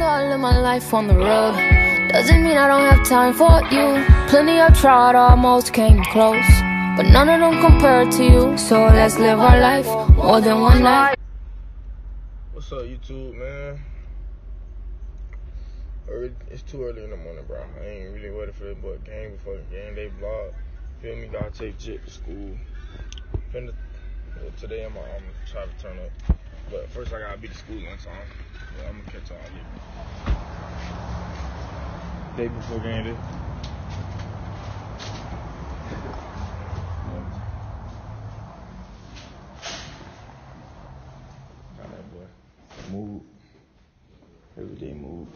all of my life on the road. Doesn't mean I don't have time for you. Plenty I've tried, almost came close, but none of them compare to you. So let's live our life more than one night. What's up, YouTube, man? It's too early in the morning, bro. I ain't really ready for this but game before the game day vlog. Feel me? Gotta take Jit to school. Today I'm gonna try to turn up, but first I gotta be to school on time. Yeah, I'm gonna catch y'all later. Day before game day. Got that boy. Move. Everyday move.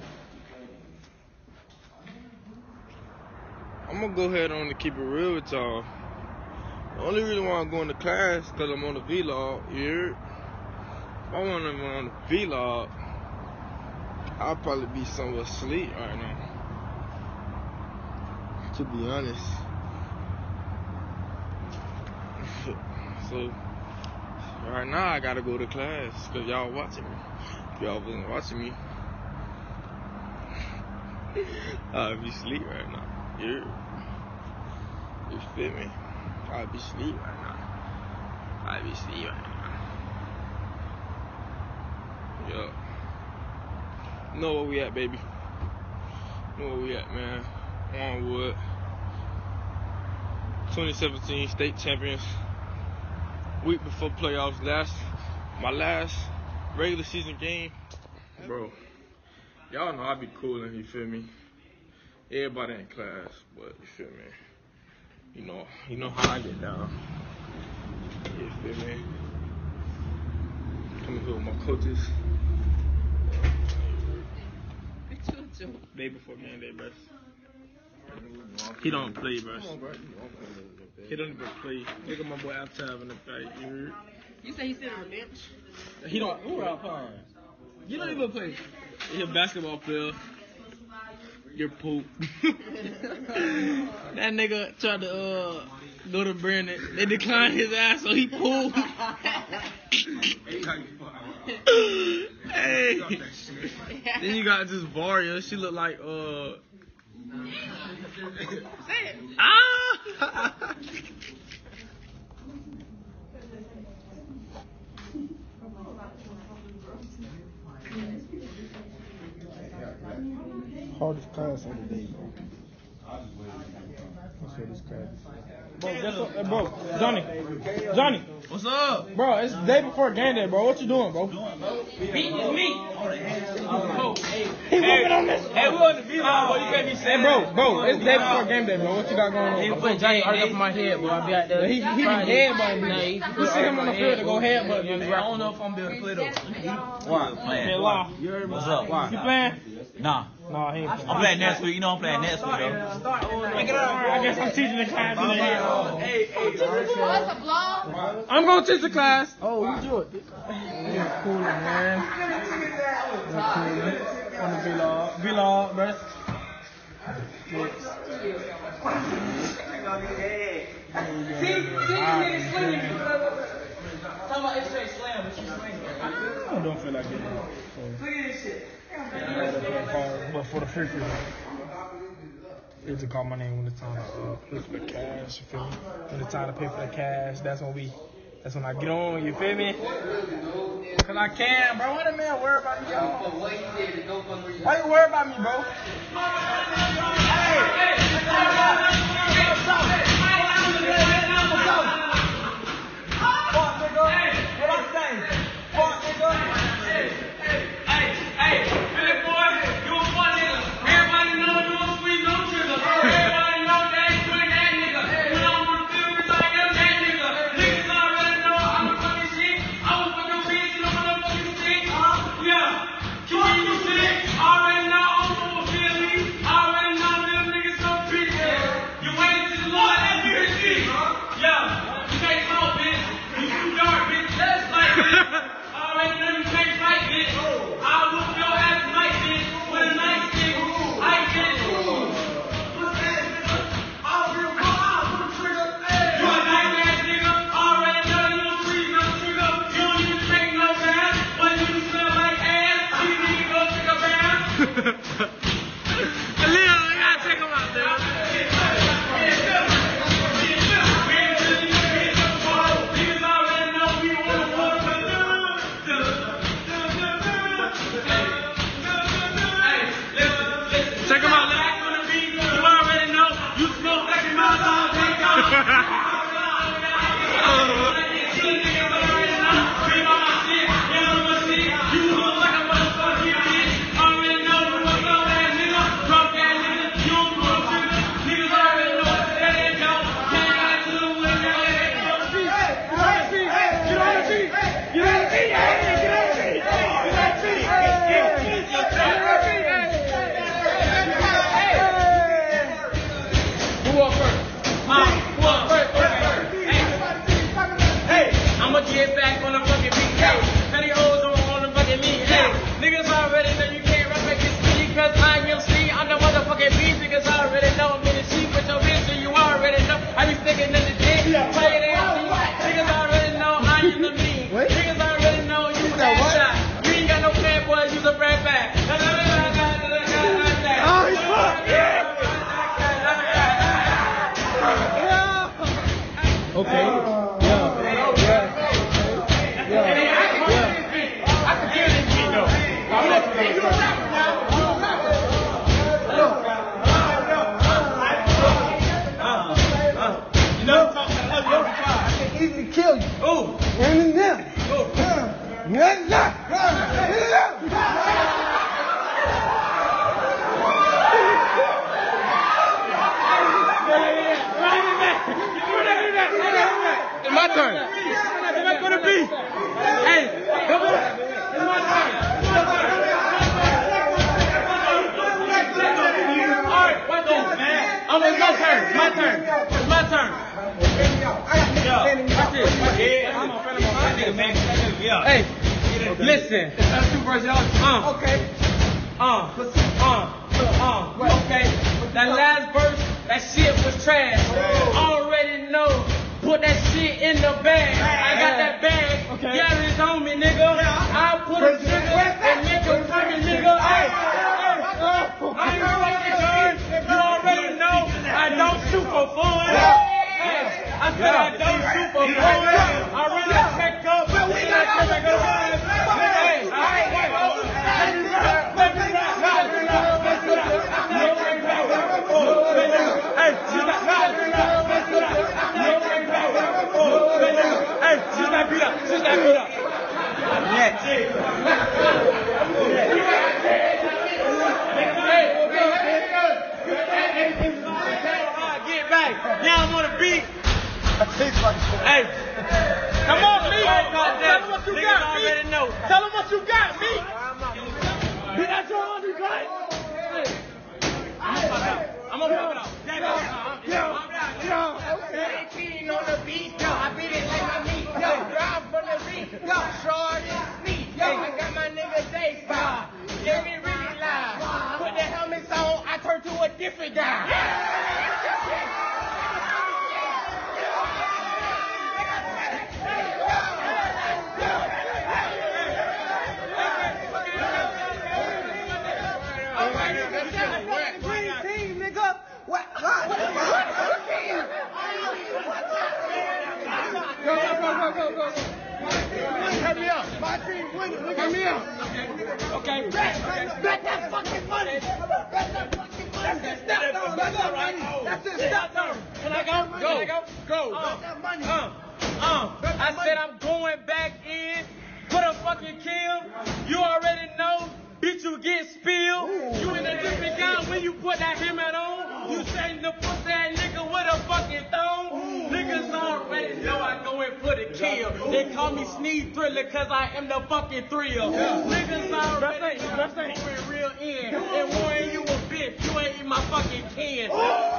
I'm gonna go ahead on to keep it real with y'all. The only reason why I'm going to class is because I'm on the vlog. You heard? If I want to be on the vlog, I'll probably be somewhere asleep right now. To be honest. So, right now I gotta go to class because y'all watching me. If y'all wasn't watching me, I'll be asleep right now. Yeah. You feel me? I'll be asleep right now. I'll be asleep right now. Yo. Know where we at, baby. Know where we at, man. Onwood. 2017 state champions. Week before playoffs. My last regular season game. Bro. Y'all know I be coolin', you feel me? Everybody in class, but you feel me? You know how I get down. You feel me? Coming here with my coaches. Day before game day, bro. He don't play, bro. He don't even play. Look at my boy Aptab in the fight. You heard? You say he sit on the bench? He don't. You don't even play. He a basketball player. You're poop. That nigga tried to go to Brandon. They declined his ass, so he pooped. Hey. Then you got this Varia. She look like Say it. Ah. Hardest class of the day, bro. What's this class? Bro, Johnny. What's up? Bro, it's the day before game day, bro. What you doing, bro? Me. He moving on this. Hey, we on the vlog, boy. You can't be saying. Hey, bro, it's the day before game day, bro. What you got going on? He put Johnny right up my head, boy. I be out there. He be headbutting me. You see him on the field to go headbutt me. I don't know if I'm be able to play though. Why? Playing. What's up? Why? You playing? Nah. No, he ain't playing. I'm playing next week. You know I'm playing next week, though. I guess I'm teaching the class in the head. Hey, what's a vlog? I'm gonna teach the class. Oh, you do it. You're cool, man. You're cool. On the vlog, bro. Talk about X-Ray Slam, but you swinging. I don't feel like it. Look at this shit. But for the free, it's to call my name when it's time to pay for the cash. You feel me? When it's time to pay for the cash, that's when I get on. You feel me? Cause I can, bro. Why the man worry about me, y'all? Why you worry about me, bro? Niggas already know you can't rap against me because I am C. I'm the motherfucking beast. Niggas already know I'm in the sheep with your bitch, so you already know I be sticking in the dick. Play it out. Niggas already know I am the mean. Niggas already know you that shot. You ain't got no plan, boy. Use a red bag. Oh, he's fucked. Okay. Easily kill you. Ooh. And them. It's my turn. It's not gonna be. Hey, come on. It's my turn. All right, my turn. It's my turn. It's my turn. It's my turn. Hey, listen. That's 2 verses. Okay. Okay. That last verse, that shit was trash. Already know. Put that shit in the bag. I got that bag. Okay. Gary's on me, nigga. I put a trigger and make a trigger, nigga. Hey. I ain't fucking done. You already know I don't shoot for fun. Hey. I said I don't shoot for fun. I really check up. Now I'm on the beat. Hey, come on, me. Tell them what you got, me. Tell them what you got, me. Be that your only right? I'm gonna pop it out. Okay. On the beat, yo, I beat it like my meat, yo, drive from the beat, yo, short and sweet, yo, I got my nigga J Spot, yeah, we really live, put the helmets on, I turn to a different guy. Go. Cut me up. My team winning. Look at me up. Okay. Bet that fucking money. Bet that fucking money. That's it. Step money. That's it. Step money. Can I go? Go. Bet that money. I said I'm going back in for the fucking kill. You already know. Bitch, you get spilled. You in a different guy when you put that helmet on. You say the pussy ass nigga with a fucking thong. Niggas already know I go in for the kill. They call me Sneeze Thriller cause I am the fucking thrill. Niggas already know I'm going real in. And warning you a bitch, you ain't in my fucking kin.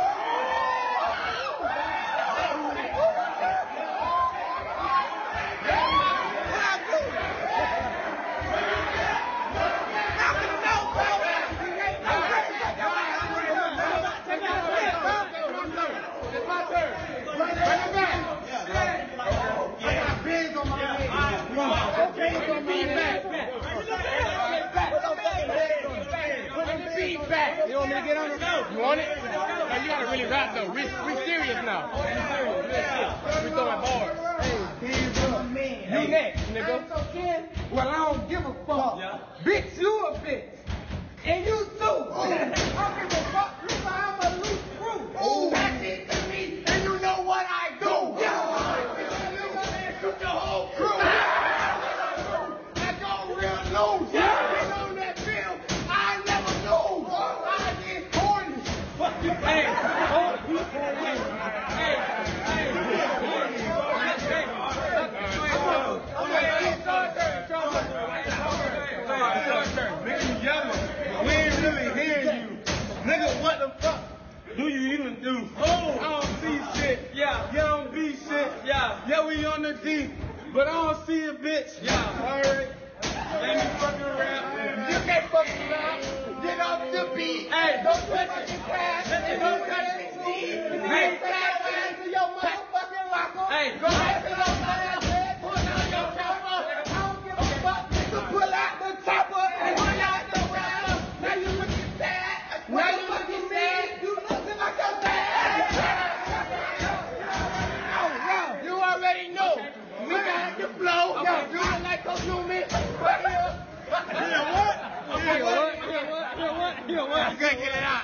You want me to get on it? You want it? Now you gotta really rap though. We serious now. We throwing bars. Hey, he's a man. You next, nigga. Well, I don't give a fuck. Bitch, you a bitch. And you too. I don't give a fuck. Cause I'm a loose screw. That's it to me. And you know what I do. Shoot the whole crew. I go real loose. Been on that bill. I never lose. I get horny. Fuck you. Hey. We ain't really hearing you. Nigga, what the fuck do you even do? I don't see shit. Yeah. You don't be shit. Yeah, we on the D. But I don't see a bitch. Yeah. Alright. Let me fucking rap. Hey, go back to your bed, pull down your chopper. I don't give a fuck, nigga. Pull out the chopper and pull out the rapper. Now you looking sad. Now you looking sad. You looking like a bad. Oh, you already know. We got the flow. Yo, do it like Coach Newman. What? I'm gonna get it out.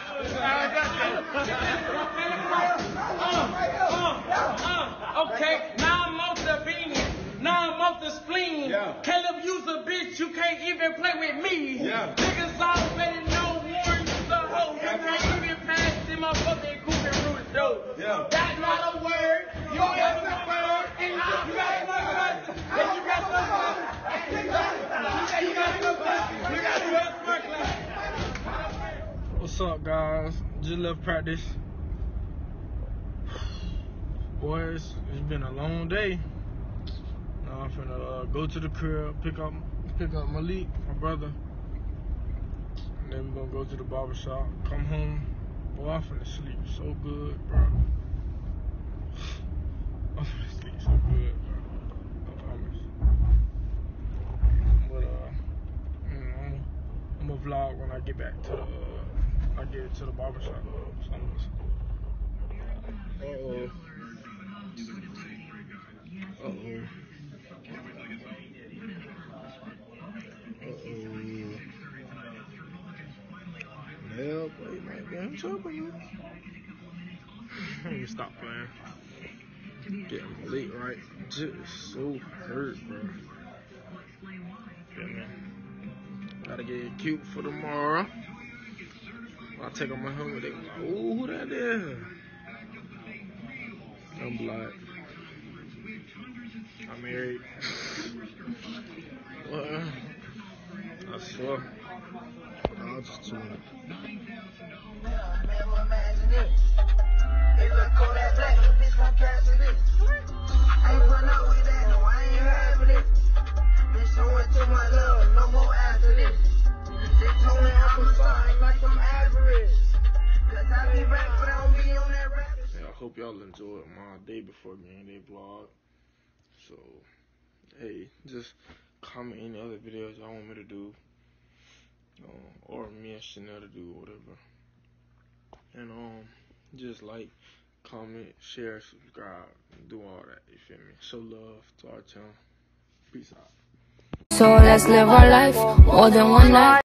Okay, now I'm off the beanie. Now I'm off the spleen. Yeah. Caleb, you's a bitch. You can't even play with me. Yeah. Niggas already know Warren, you's a hoe. You can't even pass in my fucking goofy roots, though. Yeah. That's not a word. You got the word. And you got the word. And you got the word. You got the word. You got the word. What's up, guys? Just left practice. Boys, it's been a long day. Now I'm finna go to the crib, pick up Malik, my brother. And then we're gonna go to the barbershop, come home. Boy, I'm finna sleep so good, bro. I'm finna sleep so good, bro. I promise. But I'm gonna vlog when I get back to the barbershop. Uh-oh. Hell, boy, you might be in trouble, man. Let me stop playing. Getting Malik right. Just so hurt, bro. Yeah, man. Gotta get cute for tomorrow. When I take off my helmet, they be like, ooh, who that is? I'm black. I'm married. I swear. I'll just tune it. I hope y'all enjoyed my day before game day vlog. So, hey, just comment any other videos y'all want me to do, or me and Chanel to do, whatever. And just like, comment, share, subscribe, do all that. You feel me? Show love to our channel. Peace out. So let's live our life more than one night.